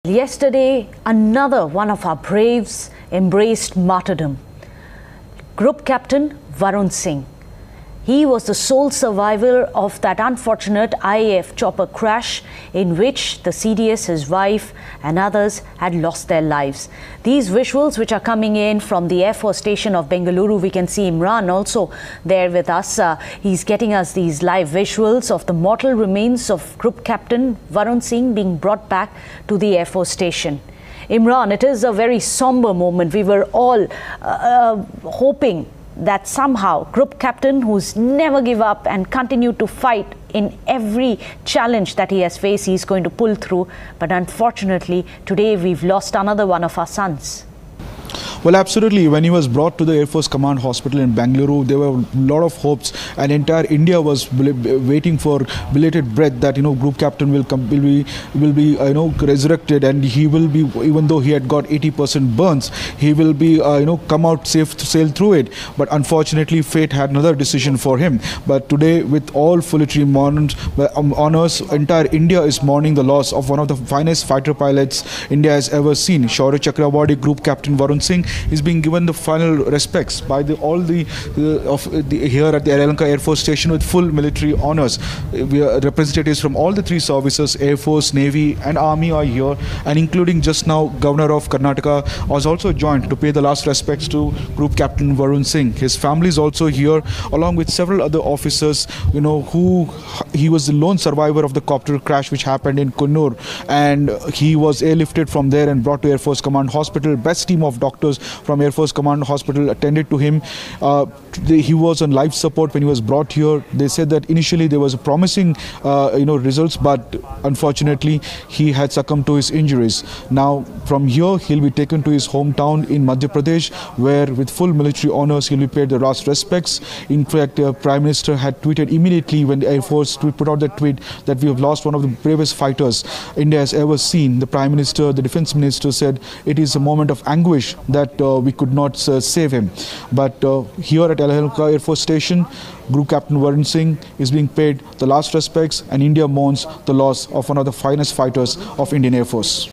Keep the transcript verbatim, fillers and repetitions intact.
Yesterday, another one of our braves embraced martyrdom. Group Captain Varun Singh. He was the sole survivor of that unfortunate I A F chopper crash in which the C D S, his wife and others had lost their lives. These visuals which are coming in from the Air Force Station of Bengaluru, we can see Imran also there with us. Uh, he's getting us these live visuals of the mortal remains of Group Captain Varun Singh being brought back to the Air Force Station. Imran, it is a very somber moment. We were all uh, uh, hoping that somehow Group Captain, who's never give up and continue to fight in every challenge that he has faced, he's going to pull through. But unfortunately, today we've lost another one of our sons. Well, absolutely. When he was brought to the Air Force Command Hospital in Bengaluru, there were a lot of hopes, and entire India was waiting for belated breath that, you know, Group Captain will come, will be, will be, uh, you know, resurrected, and he will be, even though he had got eighty percent burns, he will be, uh, you know, come out safe to sail through it. But unfortunately, fate had another decision for him. But today, with all military honors, entire India is mourning the loss of one of the finest fighter pilots India has ever seen. Shaurya Chakra awardee Group Captain Varun Singh is being given the final respects by the, all the, uh, of the, here at the Yelahanka Air Force Station with full military honors. We are representatives from all the three services, Air Force, Navy and Army are here, and including just now Governor of Karnataka was also joined to pay the last respects to Group Captain Varun Singh. His family is also here along with several other officers, you know, who he was the lone survivor of the copter crash which happened in Coonoor, and he was airlifted from there and brought to Air Force Command Hospital. Best team of doctors from Air Force Command Hospital attended to him. Uh, he was on life support when he was brought here. They said that initially there was a promising uh, you know, results, but unfortunately he had succumbed to his injuries. Now from here he'll be taken to his hometown in Madhya Pradesh, where with full military honors he'll be paid the last respects. In fact, uh, Prime Minister had tweeted immediately when the Air Force put out that tweet that we have lost one of the bravest fighters India has ever seen. The Prime Minister, the Defence Minister said it is a moment of anguish that uh, we could not uh, save him. But uh, here at Yelahanka Air Force Station, Group Captain Varun Singh is being paid the last respects, and India mourns the loss of one of the finest fighters of Indian Air Force.